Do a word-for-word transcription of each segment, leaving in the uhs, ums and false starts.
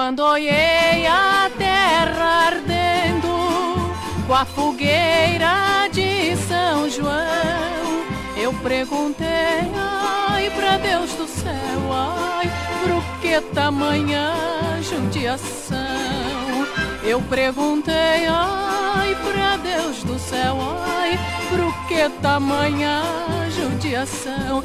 Quando olhei a terra ardendo com a fogueira de São João, eu perguntei, ai, pra Deus do céu, ai, por que tamanha judiação? Eu perguntei, ai, pra Deus do céu, ai, por que tamanha judiação?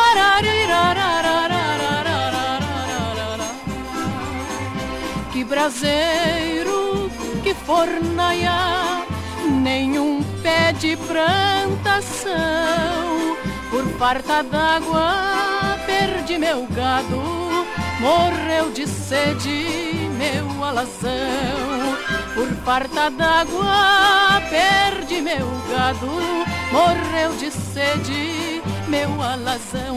Que braseiro, que fornaia, nenhum pé de plantação. Por farta d'água perdi meu gado, morreu de sede meu alazão. Por farta d'água perdi meu gado, morreu de sede meu alazão.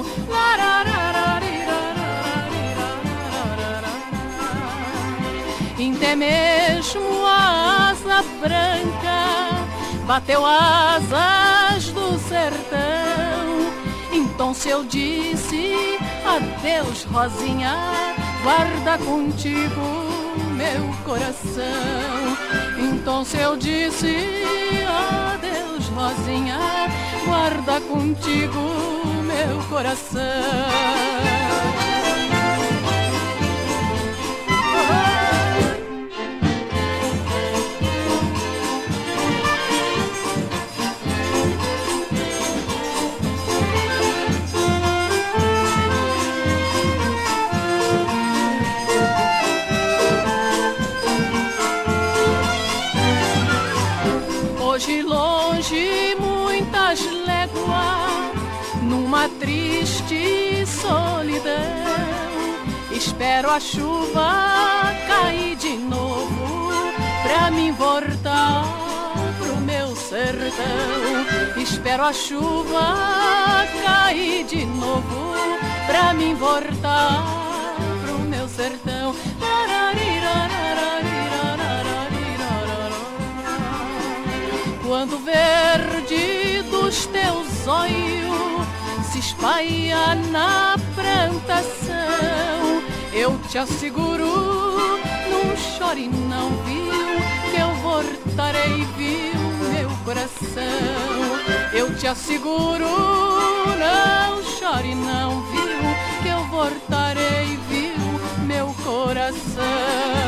Até mesmo a asa branca bateu asas do sertão. Então se eu disse adeus, Rosinha, guarda contigo meu coração. Então se eu disse adeus, Rosinha, guarda contigo meu coração. Hoje longe muitas léguas, numa triste solidão, espero a chuva cair de novo pra mim voltar pro meu sertão. Espero a chuva cair de novo pra mim voltar pro meu sertão. Quando o verde dos teus olhos se espalha na plantação, eu te asseguro, não chore não, viu, que eu voltarei, viu, meu coração. Eu te asseguro, não chore não, viu, que eu voltarei, viu, meu coração.